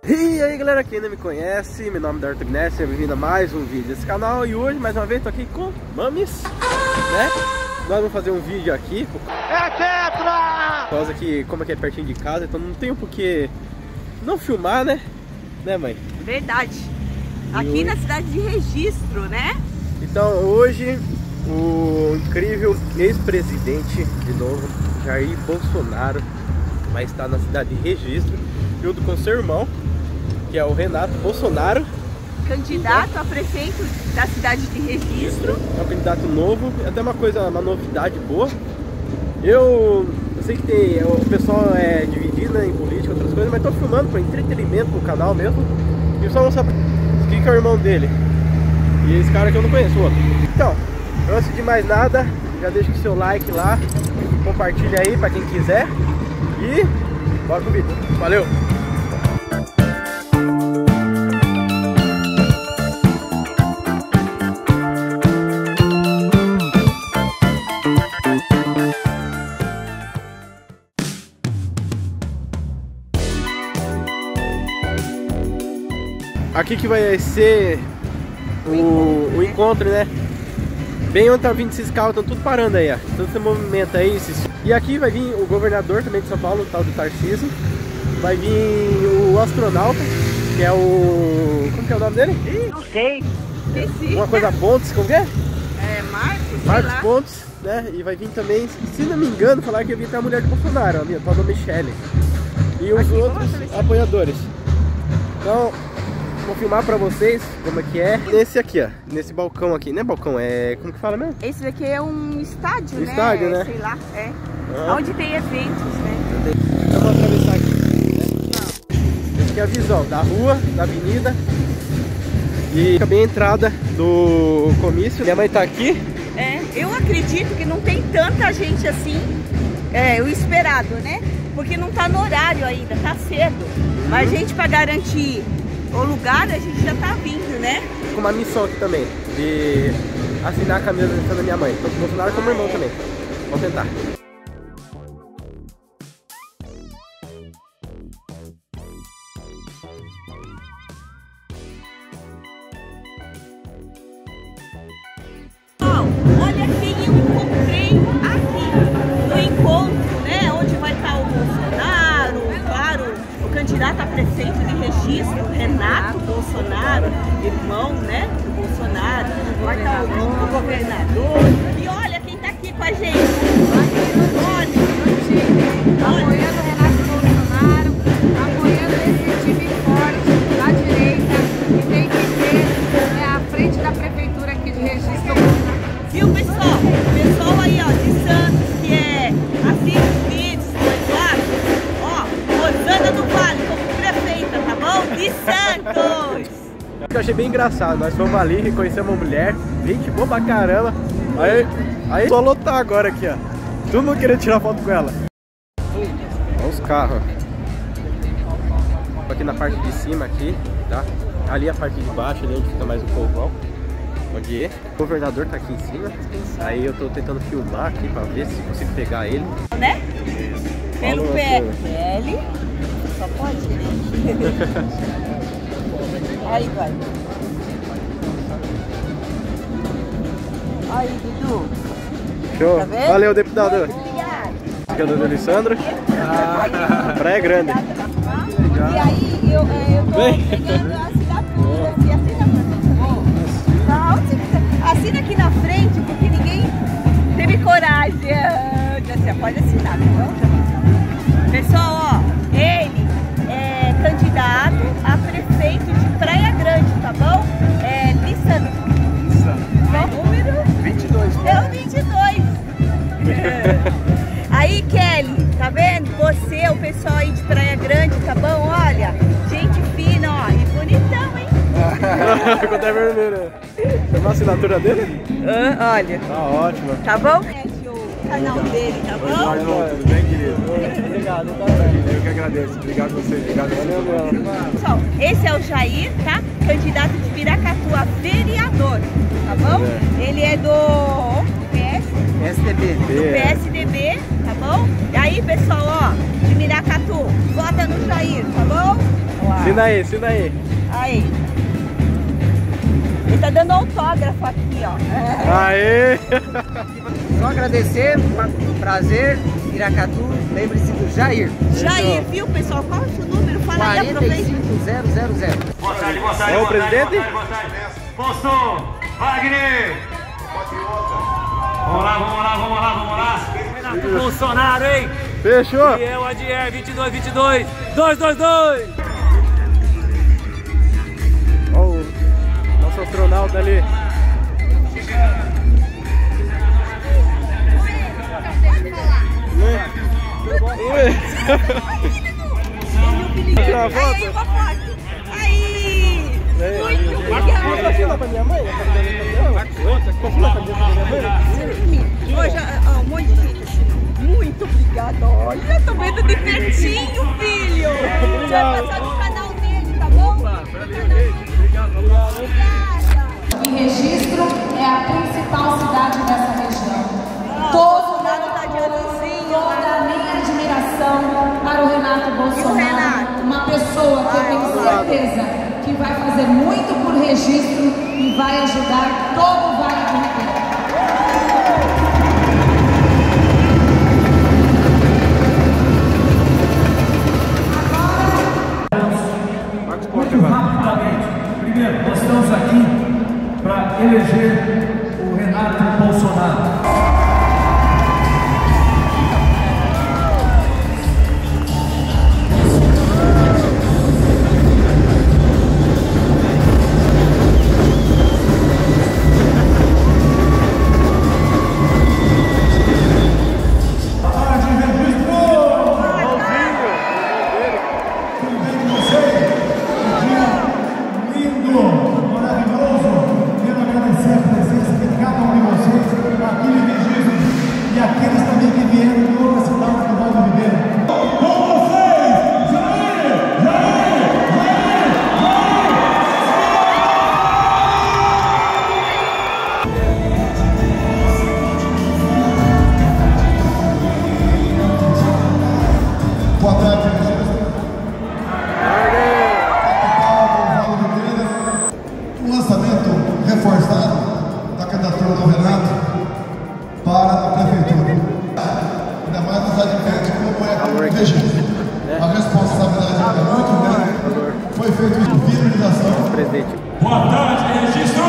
E aí galera, quem não me conhece, meu nome é Darto Gness, seja bem-vindo a mais um vídeo desse canal. E hoje, mais uma vez, tô aqui com Mames, né? Nós vamos fazer um vídeo aqui. É tetra! Por causa que, como aqui é pertinho de casa, então não tem por que não filmar, né? Né, mãe? Verdade. Aqui na cidade de Registro, né? Então hoje, o incrível ex-presidente, de novo, Jair Bolsonaro, vai estar na cidade de Registro, junto com seu irmão, que é o Renato Bolsonaro, candidato a prefeito da cidade de Registro. É um candidato novo, até uma novidade boa. Eu sei que o pessoal é dividido, né, em política, outras coisas, mas tô filmando para entretenimento no canal mesmo. E só mostrar quem que é o irmão dele. E esse cara que eu não conheço, o outro. Então, antes de mais nada, já deixa o seu like lá, compartilha aí para quem quiser. E bora pro vídeo. Valeu! Aqui que vai ser o encontro, né? Bem onde tá vindo esses carros, estão tudo parando aí, ó. Todo esse movimento aí. E aqui vai vir o governador também de São Paulo, o tal do Tarcísio. Vai vir o astronauta, que é o... Como que é o nome dele? Não sei. Uma coisa Pontes, como que é? É Marcos, Marcos Pontes, né? E vai vir também, se não me engano, falar que ia vir até a mulher de Bolsonaro, a minha tal da Michele. E os aqui, outros apoiadores. Então, vou filmar pra vocês como é que é. Nesse aqui, ó. Nesse balcão aqui. Não é balcão, é... Como que fala mesmo? Esse daqui é um estádio, né? Estádio, né? Sei lá, é. Onde tem eventos, né? Então vamos atravessar aqui. Essa aqui é a visão da rua, da avenida. E fica bem a entrada do comício. Minha mãe tá aqui. É, eu acredito que não tem tanta gente assim, o esperado, né? Porque não tá no horário ainda, tá cedo. Mas gente, pra garantir o lugar, a gente já tá vindo, né? Com uma missão aqui também, de assinar a camisa da minha mãe. Então, Bolsonaro como irmão também. Vamos tentar. Olha quem eu encontrei aqui no encontro, né? Onde vai estar o Bolsonaro, claro, o candidato a prefeito de Registro, Renato Bolsonaro, irmão, né? Do Bolsonaro, vai estar o governador. E olha quem tá aqui com a gente. Apoiando o Renato Bolsonaro, apoiando esse time forte da direita que tem que ser à frente da prefeitura aqui de Registro. Viu, pessoal? O pessoal aí, ó, de Santos, que assiste os vídeos do Eduardo, ó, Rosana do Vale como prefeita, tá bom? De Santos! Eu achei bem engraçado, nós fomos ali, reconhecemos uma mulher, gente boa pra caramba. Aí só lotar agora aqui, ó. Todo mundo querendo tirar foto com ela. Olha os carros. Aqui na parte de cima aqui, tá? Ali a parte de baixo, ali onde fica mais o povão. Onde o governador tá aqui em cima. Aí eu tô tentando filmar aqui pra ver se consigo pegar ele. Né? Pelo PL, só pode, né? Aí vai. Aí, Dudu. Show. Tá vendo? Valeu, deputado. Obrigada. Aqui é o Dona Alessandra. Praia Grande. E aí, eu tô pegando a assinatura. Você assina pra mim? Não, assina aqui na frente, porque ninguém teve coragem. Você pode assinar, não? Pessoal, ó, ele é candidato a prefeito de Praia Grande, tá bom? É Lissandro. Qual o número? 22. É o 22. Aí, Kelly, tá vendo? Você, o pessoal aí de Praia Grande, tá bom? Olha, gente fina, ó, e bonitão, hein? Ficou até vermelho. Tem uma assinatura dele? Olha. Tá ótimo. Tá bom? Conhece o canal dele, tá bom? Tudo bem, querido? Obrigado, tá bem. Eu que agradeço. Obrigado a você. Obrigado. Valeu. Pessoal, esse é o Jair, tá? Candidato de Piracatu a vereador, tá bom? Ele é do PS. PSDB. Do PSDB, tá bom? E aí, pessoal, ó, de Miracatu, vota no Jair, tá bom? Assina aí, assina aí. Aí. Ele tá dando autógrafo aqui, ó. Aê! Só agradecer, prazer, Miracatu, lembre-se do Jair. Jair, viu, pessoal? Qual é o seu número? Fala aí, aproveita. 45000. Boa tarde, boa tarde. Ô, presidente? Boa tarde. Posto, Wagner. Vamos lá, vamos lá, vamos lá, vamos lá. Renato Bolsonaro, hein? Fechou! E eu, Adier, 22, 22, 222. Ó o nosso astronauta ali. Oi! Tirar a foto? Aí, uma foto. Aí! Muito obrigada. Posso filmar pra minha mãe? Posso filmar pra minha mãe? Hoje, ó, um monte de gente assim. Muito obrigada. Olha, tô vendo de pertinho, filho. Você vai passar no canal dele, tá bom? Obrigada. E Registro é a principal cidade dessa região. Todo mundo tá de azulzinho. Toda a minha admiração para o Renato Bolsonaro, Renato? uma pessoa que eu tenho certeza que vai fazer muito por Registro e vai ajudar todo o Vale do Ribeira. Muito rapidamente. Primeiro, nós estamos aqui para eleger o Renato Bolsonaro. Boa tarde, Registro. O lançamento reforçado da candidatura do Renato para a prefeitura. Ainda mais nos adverte como é o registro. A responsabilidade é muito grande. Foi feito em viralização. Presidente. Boa tarde, Registro!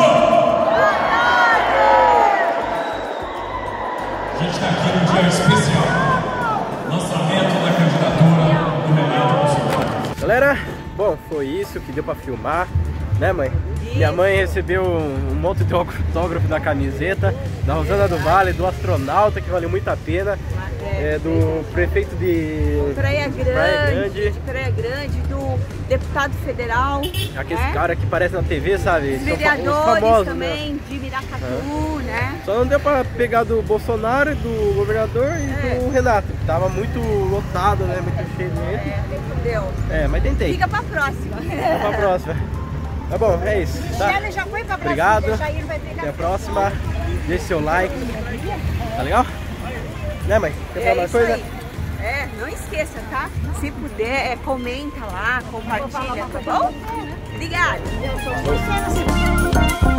A gente está aqui num dia especial. Lançamento da candidatura do Renato Bolsonaro. Galera, bom, foi isso que deu pra filmar, né, mãe? Minha mãe recebeu um monte de autógrafo na camiseta da Rosana do Vale, do astronauta, que valeu muito a pena, do prefeito de Praia Grande, do deputado federal. Aquele cara que aparece na TV, sabe? Os São vereadores famosos, também, né? de Miracatu, né? Só não deu pra pegar do Bolsonaro, do governador e do Renato. Tava muito lotado, né? Muito cheio de gente. Entendeu? Mas tentei. Fica pra próxima. Fica pra próxima. Tá bom, é isso. Tá? Ela já foi pra Obrigado. próxima. Jair vai pegar. Até a próxima. Deixe seu like. Tá legal? Né, mãe? Quer falar mais isso coisa? aí. Não esqueça, tá? Se puder, comenta lá, compartilha, tá bom? Obrigada.